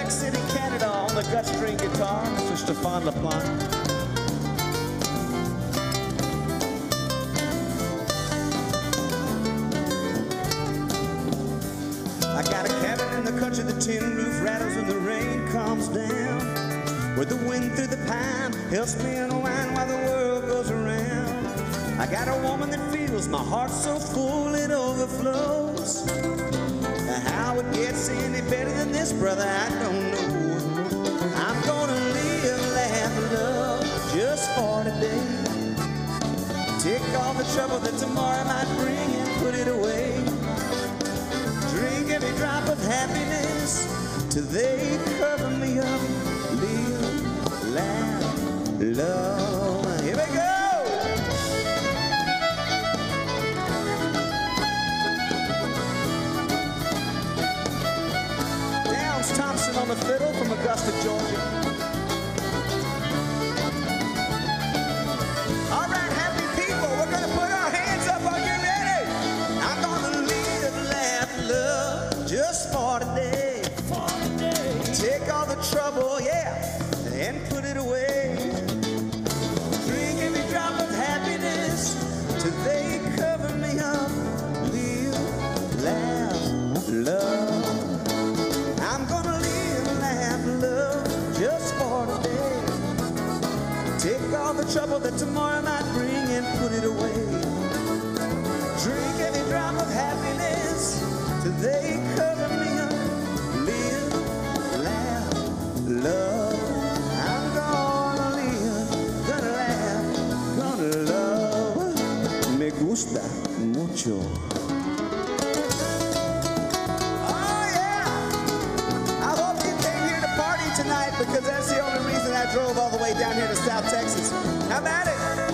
Quebec City, Canada, on the gut string guitar, Mr. Stéphane LaPlante. I got a cabin in the country, the tin roof rattles when the rain comes down, where the wind through the pine helps me unwind while the world goes around. I got a woman that feels my heart so full it overflows. How it gets any better than this, brother, I don't know. I'm gonna live, laugh, love just for today. Take all the trouble that tomorrow might bring and put it away. Drink every drop of happiness till they cover me up. Live, laugh, love. Here we go! Thompson on the fiddle from Augusta, Georgia. All right, happy people, we're gonna put our hands up. Are you ready? I'm gonna live, laugh, love just for today. Take all the trouble, yeah, and put it away. Drink every drop of happiness till they cover me up. Live, laugh, love. I'm gonna live, laugh, love just for today. Take all the trouble that tomorrow might bring and put it away. Drink every drop of happiness till they cover me up. Live, laugh, love. I'm gonna live, gonna laugh, gonna love. Me gusta mucho. Tonight, because that's the only reason I drove all the way down here to South Texas. How about it?